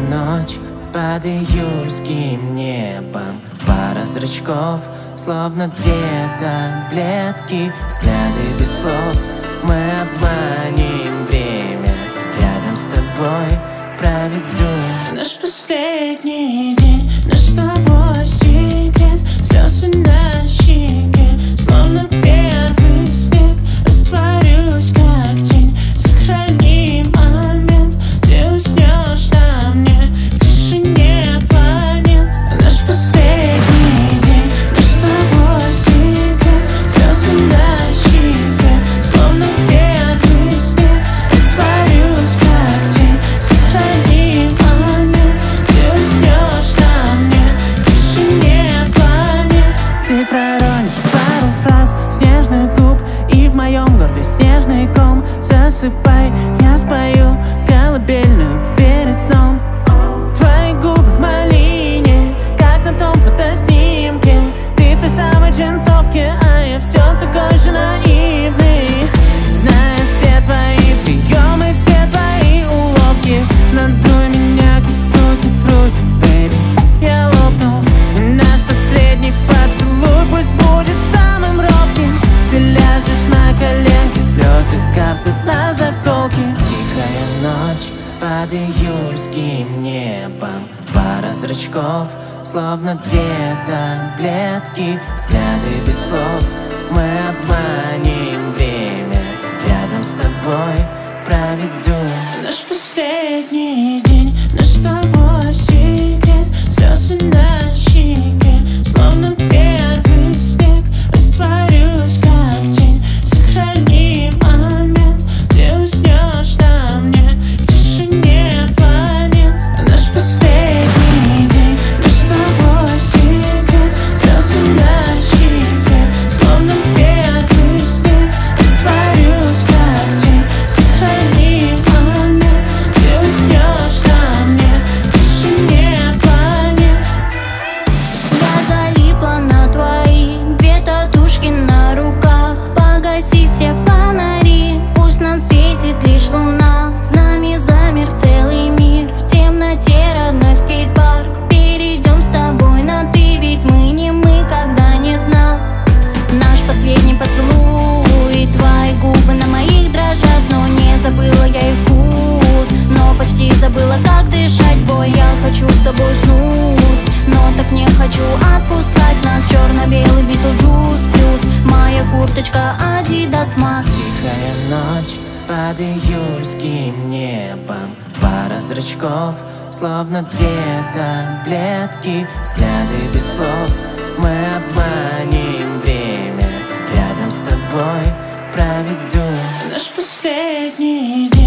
ночь под июльским небом. Пара зрачков, словно две таблетки. Взгляды без слов, мы обманем время. Рядом с тобой проведу наш последний день. Наш с тобой секрет, слезы на щеке, словно первый снег. Растворюсь как тень, сохрани момент. Ты уснешь на мне в тишине планет. Наш последний день, наш с тобой секрет, слезы на щеке, словно первый снег. Растворюсь как тень, сохрани момент. Ты уснешь на мне в тишине планет. Ты проронишь пару фраз с нежных губ, и в моем горле снежный ком. Засыпай, я спою колыбельную перед сном. Твои губы в малине, как на том фотоснимке. Ты в той самой джинсовке, а я все такой же наивный. Знаю все твои приемы, все твои уловки. Надуй меня, как тути-фрути, бэйби. Я лопну, и наш последний поцелуй пусть будет самым робким. Ты ляжешь на коленки, слезы капнут на заколки. Тихая ночь под июльским небом. Пара зрачков, словно две таблетки. Взгляды без слов, мы обманем время. Рядом с тобой проведу наш последний день. Наш с тобой секрет, слезы на щеке, словно первый снег. Растворюсь как тень, сохрани момент. Ты уснешь на мне в тишине планет. Наш последний день, наш с тобой секрет, слезы на щеке, словно первый снег. Растворюсь как тень, сохрани момент. Ты уснешь на мне в тишине планет. Я залипла на твои две татушки на руках. Погаси все фонари, пусть нам светит лишь луна. С нами замер целый мир, в темноте родной скейт-парк. Перейдем с тобой на ты, ведь мы не мы, когда нет нас. Наш последний поцелуй, твои губы на моих дрожат. Но не забыла я их вкус, но почти забыла, как дышать. Бой, я хочу с тобой уснуть, но так не хочу отпускать нас. Черно-белый Битлджус плюс моя курточка Adidas Max. Тихая ночь под июльским небом. Пара зрачков, словно две таблетки. Взгляды без слов, мы обманем время. Рядом с тобой проведу наш последний день.